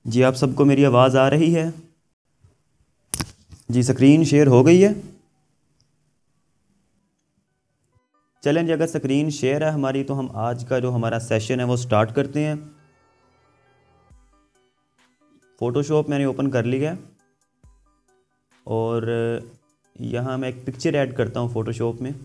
जी आप सबको मेरी आवाज़ आ रही है? जी स्क्रीन शेयर हो गई है? चलें जी, अगर स्क्रीन शेयर है हमारी तो हम आज का जो हमारा सेशन है वो स्टार्ट करते हैं। फ़ोटोशॉप मैंने ओपन कर लिया है और यहाँ मैं एक पिक्चर ऐड करता हूँ फ़ोटोशॉप में।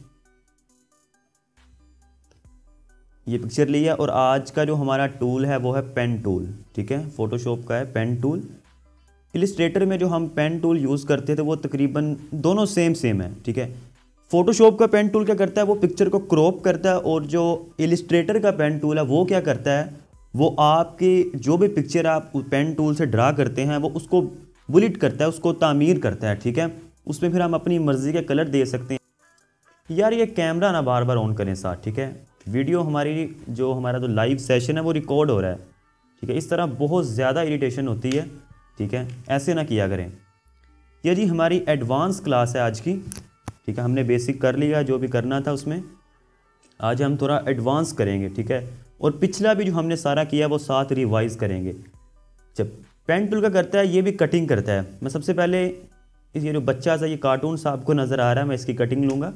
ये पिक्चर लिया और आज का जो हमारा टूल है वो है पेन टूल। ठीक है, फ़ोटोशॉप का है पेन टूल। इलिस्ट्रेटर में जो हम पेन टूल यूज़ करते थे वो तकरीबन दोनों सेम है। ठीक है, फ़ोटोशॉप का पेन टूल क्या करता है, वो पिक्चर को क्रॉप करता है, और जो इलिस्ट्रेटर का पेन टूल है वो क्या करता है, वो आपकी जो भी पिक्चर आप पेन टूल से ड्रा करते हैं वो उसको बुलेट करता है, उसको तामीर करता है। ठीक है, उसमें फिर हम अपनी मर्ज़ी के कलर दे सकते हैं। यार ये कैमरा ना बार बार ऑन करें साथ। ठीक है, वीडियो हमारा जो लाइव सेशन है वो रिकॉर्ड हो रहा है। ठीक है, इस तरह बहुत ज़्यादा इरिटेशन होती है। ठीक है, ऐसे ना किया करें। ये जी हमारी एडवांस क्लास है आज की। ठीक है, हमने बेसिक कर लिया जो भी करना था उसमें, आज हम थोड़ा एडवांस करेंगे। ठीक है, और पिछला भी जो हमने सारा किया वो साथ रिवाइज़ करेंगे। जब पेन टूल का करता है ये भी कटिंग करता है। मैं सबसे पहले ये जो बच्चा सा ये कार्टून सा आपको नज़र आ रहा है, मैं इसकी कटिंग लूँगा।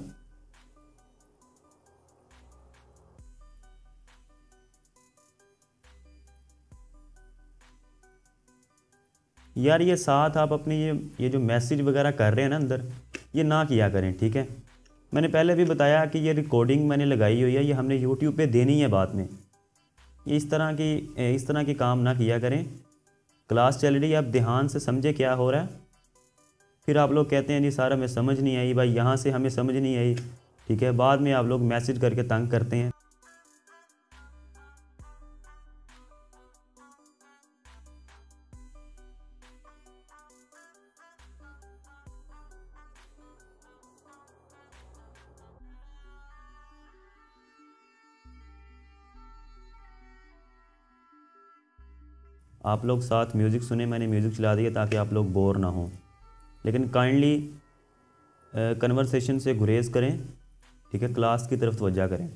यार ये साथ आप अपनी ये जो मैसेज वगैरह कर रहे हैं ना अंदर, ये ना किया करें। ठीक है, मैंने पहले भी बताया कि ये रिकॉर्डिंग मैंने लगाई हुई है, ये हमने यूट्यूब पे देनी है बाद में। ये इस तरह की काम ना किया करें। क्लास चल रही है, आप ध्यान से समझे क्या हो रहा है। फिर आप लोग कहते हैं जी सारा हमें समझ नहीं आई, भाई यहाँ से हमें समझ नहीं आई। ठीक है, बाद में आप लोग मैसेज करके तंग करते हैं। आप लोग साथ म्यूज़िक सुने, मैंने म्यूज़िक चला दिया ताकि आप लोग बोर ना हों, लेकिन काइंडली कन्वर्सेशन से गुरेज करें। ठीक है, क्लास की तरफ तवज्जो करें।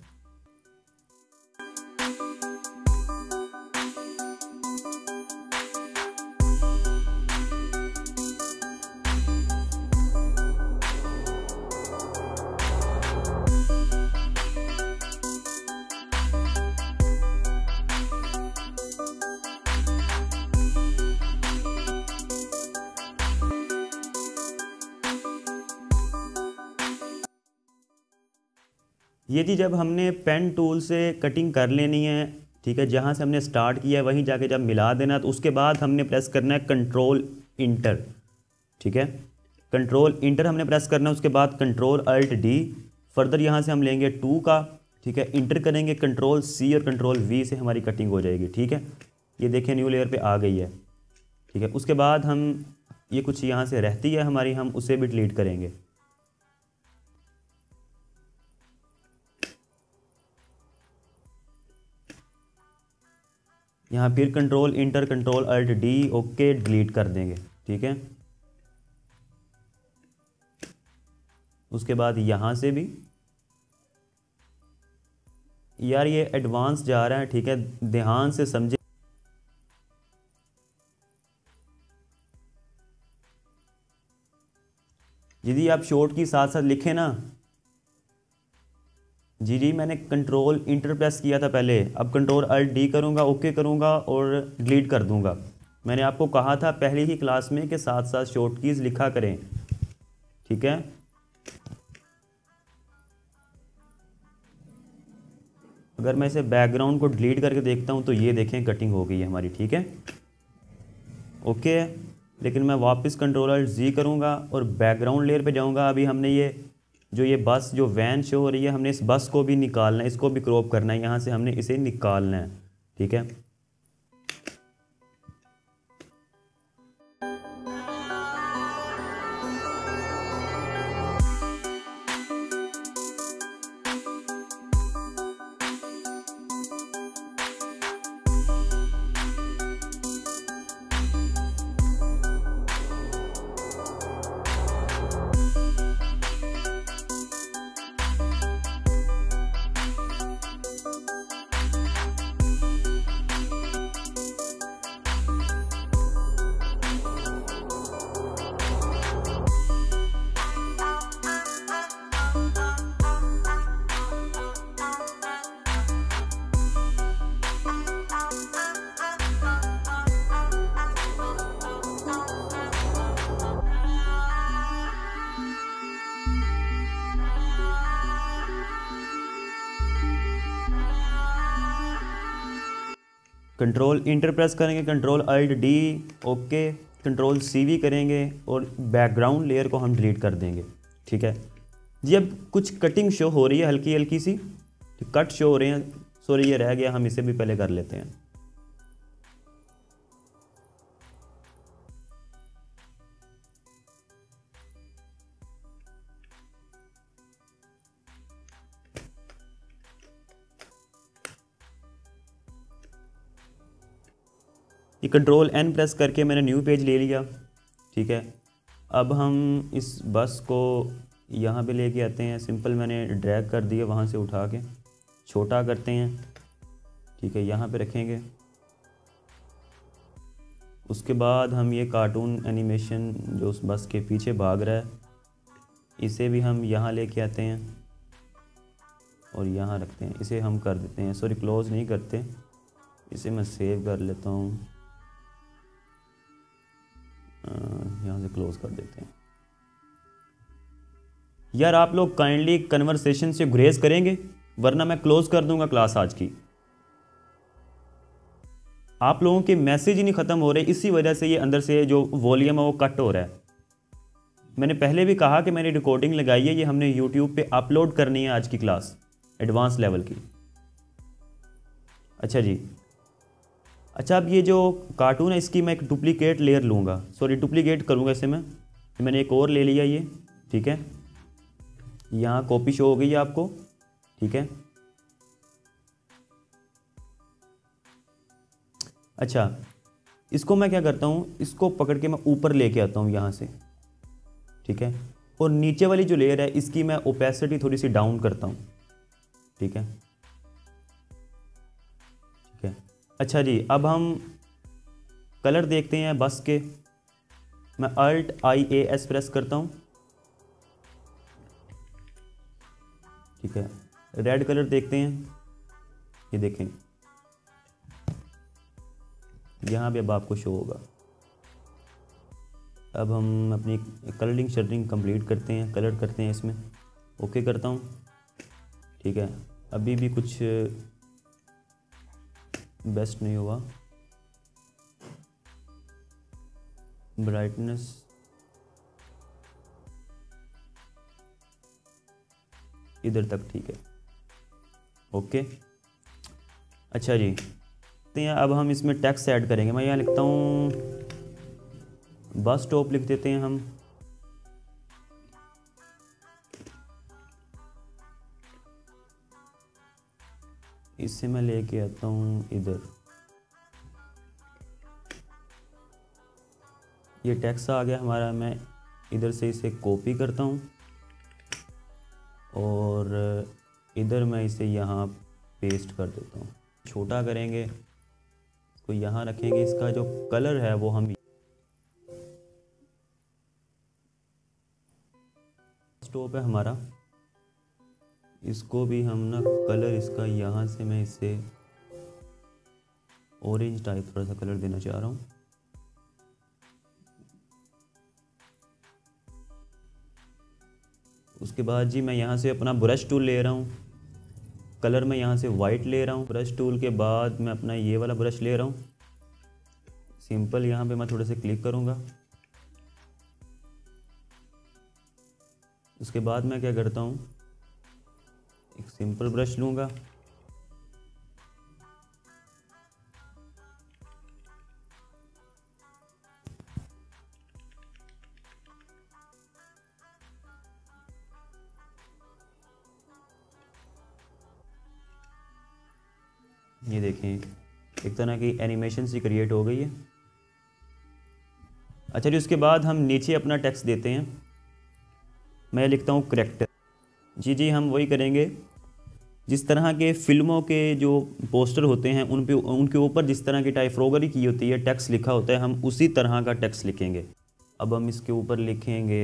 ये जी जब हमने पेन टूल से कटिंग कर लेनी है, ठीक है, जहाँ से हमने स्टार्ट किया है वहीं जाके जब मिला देना, तो उसके बाद हमने प्रेस करना है कंट्रोल इंटर। ठीक है, कंट्रोल इंटर हमने प्रेस करना है, उसके बाद कंट्रोल अल्ट डी, फर्दर यहाँ से हम लेंगे 2 का। ठीक है, इंटर करेंगे कंट्रोल सी और कंट्रोल वी से हमारी कटिंग हो जाएगी। ठीक है, ये देखिए न्यू लेयर पे आ गई है। ठीक है, उसके बाद हम ये कुछ यहाँ से रहती है हमारी, हम उसे भी डिलीट करेंगे। यहाँ फिर control enter control alt D, okay, delete कर देंगे। ठीक है, उसके बाद यहाँ से भी यार ये एडवांस जा रहा है। ठीक है, ध्यान से समझे। जी आप शॉर्ट की साथ साथ लिखें ना। जी मैंने कंट्रोल इंटर प्रेस किया था पहले, अब कंट्रोल अल्ट डी करूँगा, ओके करूँगा और डिलीट कर दूँगा। मैंने आपको कहा था पहली ही क्लास में कि साथ साथ शॉर्ट कीज़ लिखा करें। ठीक है, अगर मैं इसे बैकग्राउंड को डिलीट करके देखता हूँ तो ये देखें कटिंग हो गई है हमारी। ठीक है, ओके है, लेकिन मैं वापस कंट्रोल अल्ट जी करूँगा और बैकग्राउंड लेयर पे जाऊँगा। अभी हमने ये बस जो वैन शो हो रही है, हमने इस बस को भी निकालना है, इसको भी क्रॉप करना है, यहाँ से हमने इसे निकालना है। ठीक है, कंट्रोल इंटर प्रेस करेंगे, control alt D, okay, control C V करेंगे और बैकग्राउंड लेयर को हम डिलीट कर देंगे। ठीक है जी। अब कुछ कटिंग शो हो रही है हल्की हल्की सी, कट शो हो रहे हैं, सॉरी ये रह गया, हम इसे भी पहले कर लेते हैं। ये कंट्रोल एन प्रेस करके मैंने न्यू पेज ले लिया। ठीक है, अब हम इस बस को यहाँ पे लेके आते हैं, सिंपल मैंने ड्रैग कर दिया, वहाँ से उठा के छोटा करते हैं। ठीक है, यहाँ पे रखेंगे। उसके बाद हम ये कार्टून एनिमेशन जो उस बस के पीछे भाग रहा है, इसे भी हम यहाँ लेके आते हैं और यहाँ रखते हैं। इसे हम कर देते हैं, सॉरी क्लोज़ नहीं करते, इसे मैं सेव कर लेता हूँ, यहाँ से क्लोज़ कर देते हैं। यार आप लोग काइंडली कन्वर्सेशन से गुरेज करेंगे, वरना मैं क्लोज़ कर दूंगा क्लास आज की। आप लोगों के मैसेज ही नहीं ख़त्म हो रहे, इसी वजह से ये अंदर से जो वॉल्यूम है वो कट हो रहा है। मैंने पहले भी कहा कि मैंने रिकॉर्डिंग लगाई है, ये हमने यूट्यूब पे अपलोड करनी है आज की क्लास, एडवांस लेवल की। अच्छा जी, अच्छा अब ये जो कार्टून है इसकी मैं एक डुप्लीकेट लेयर लूँगा, सॉरी डुप्लीकेट करूँगा इसे मैंने एक और ले लिया ये। ठीक है, यहाँ कॉपी शो हो गई है आपको। ठीक है, अच्छा इसको मैं क्या करता हूँ, इसको पकड़ के मैं ऊपर लेके आता हूँ यहाँ से। ठीक है, और नीचे वाली जो लेयर है इसकी मैं ओपेसिटी थोड़ी सी डाउन करता हूँ। ठीक है, ठीक है। अच्छा जी, अब हम कलर देखते हैं बस के। मैं अल्ट IAS प्रेस करता हूँ। ठीक है, रेड कलर देखते हैं, ये देखें यहाँ पे अब आपको शो होगा। अब हम अपनी कलरिंग शटरिंग कंप्लीट करते हैं, कलर करते हैं इसमें, ओके करता हूँ। ठीक है, अभी भी कुछ बेस्ट नहीं हुआ, ब्राइटनेस इधर तक ठीक है, ओके। अच्छा जी, अब हम इसमें टेक्स्ट ऐड करेंगे। मैं यहाँ लिखता हूँ बस स्टॉप, लिख देते हैं हम। इससे मैं लेके आता हूँ इधर, ये टेक्स्ट आ गया हमारा। मैं इधर से इसे कॉपी करता हूँ और इधर मैं इसे यहाँ पेस्ट कर देता हूँ। छोटा करेंगे, इसको यहाँ रखेंगे। इसका जो कलर है वो हम स्टॉप है हमारा, इसको भी हम ना कलर इसका यहाँ से मैं इसे ऑरेंज टाइप थोड़ा सा कलर देना चाह रहा हूँ। उसके बाद जी मैं यहाँ से अपना ब्रश टूल ले रहा हूँ, कलर मैं यहाँ से वाइट ले रहा हूँ। ब्रश टूल के बाद मैं अपना ये वाला ब्रश ले रहा हूँ, सिंपल यहाँ पे मैं थोड़े से क्लिक करूँगा। उसके बाद मैं क्या करता हूँ, एक सिंपल ब्रश लूँगा, ये देखें एक तरह की एनिमेशन सी क्रिएट हो गई है। अच्छा जी, उसके बाद हम नीचे अपना टेक्स्ट देते हैं। मैं लिखता हूँ करैक्टर। जी हम वही करेंगे जिस तरह के फिल्मों के जो पोस्टर होते हैं उन पे उनके ऊपर जिस तरह की टाइपोग्राफी की होती है, टेक्स्ट लिखा होता है, हम उसी तरह का टेक्स्ट लिखेंगे। अब हम इसके ऊपर लिखेंगे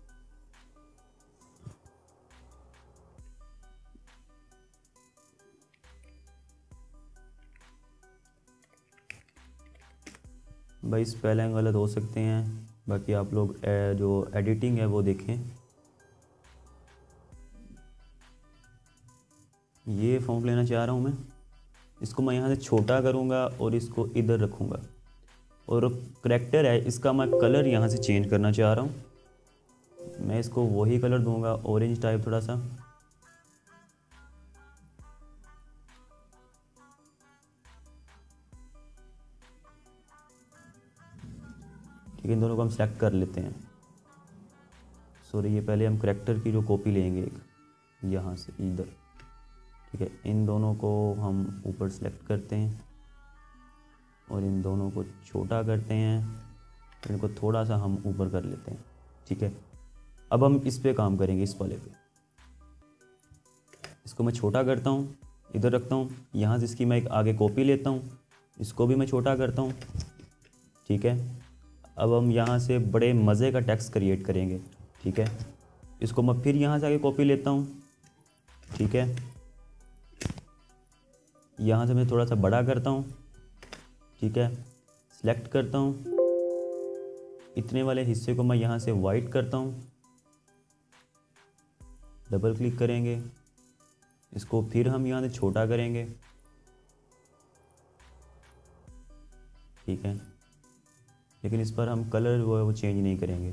भाई, स्पेलिंग गलत हो सकते हैं, बाकी आप लोग जो एडिटिंग है वो देखें। ये फ़ॉन्ट लेना चाह रहा हूँ मैं, इसको मैं यहाँ से छोटा करूँगा और इसको इधर रखूँगा। और करैक्टर है इसका मैं कलर यहाँ से चेंज करना चाह रहा हूँ। मैं इसको वही कलर दूंगा, ऑरेंज टाइप थोड़ा सा। ठीक है, इन दोनों को हम सेलेक्ट कर लेते हैं। सॉरी, ये पहले हम करैक्टर की जो कॉपी लेंगे एक यहाँ से इधर। ठीक है, इन दोनों को हम ऊपर सेलेक्ट करते हैं और इन दोनों को छोटा करते हैं, इनको थोड़ा सा हम ऊपर कर लेते हैं। ठीक है, अब हम इस पे काम करेंगे, इस वाले पे। इसको मैं छोटा करता हूँ, इधर रखता हूँ, यहाँ से इसकी मैं एक आगे कॉपी लेता हूँ, इसको भी मैं छोटा करता हूँ। ठीक है, अब हम यहाँ से बड़े मज़े का टेक्स्ट क्रिएट करेंगे। ठीक है, इसको मैं फिर यहाँ से आगे कॉपी लेता हूँ। ठीक है, यहाँ से मैं थोड़ा सा बड़ा करता हूँ। ठीक है, सिलेक्ट करता हूँ, इतने वाले हिस्से को मैं यहाँ से वाइट करता हूँ, डबल क्लिक करेंगे, इसको फिर हम यहाँ से छोटा करेंगे। ठीक है, लेकिन इस पर हम कलर जो है वो चेंज नहीं करेंगे।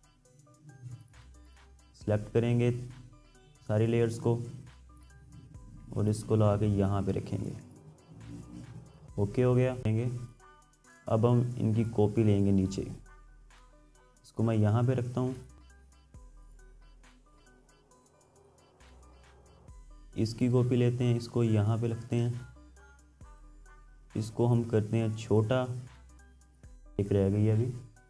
सिलेक्ट करेंगे सारी लेयर्स को और इसको ला के यहाँ पे रखेंगे। ओके हो गया। अब हम इनकी कॉपी लेंगे नीचे, इसको मैं यहाँ पे रखता हूँ, इसकी कॉपी लेते हैं, इसको यहाँ पे रखते हैं, इसको हम करते हैं छोटा। एक रह गई अभी,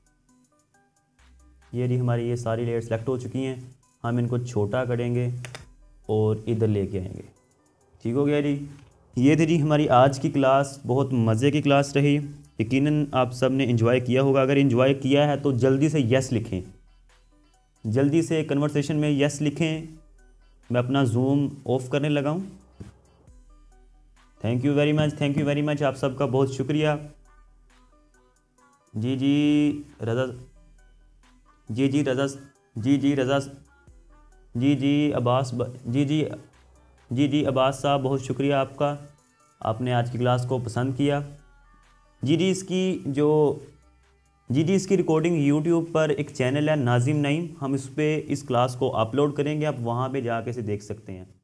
ये जी हमारी ये सारी लेयर सेलेक्ट हो चुकी हैं। हम इनको छोटा करेंगे और इधर लेके आएंगे। ठीक हो गया जी। ये थी जी हमारी आज की क्लास, बहुत मज़े की क्लास रही। यकीनन आप सब ने एंजॉय किया होगा। अगर एंजॉय किया है तो जल्दी से यस लिखें, जल्दी से कन्वर्सेशन में यस लिखें। मैं अपना जूम ऑफ करने लगा हूँ। Thank you very much, thank you very much, आप सबका बहुत शुक्रिया। जी जी रज़ा, जी जी रज़ा, जी जी रज़ा, जी जी अब्बास, जी जी, जी जी अब्बास साहब, बहुत शुक्रिया आपका, आपने आज की क्लास को पसंद किया। जी जी इसकी रिकॉर्डिंग यूट्यूब पर एक चैनल है नाजिम नईम, हम इस पर इस क्लास को अपलोड करेंगे, आप वहाँ पे जाके इसे देख सकते हैं।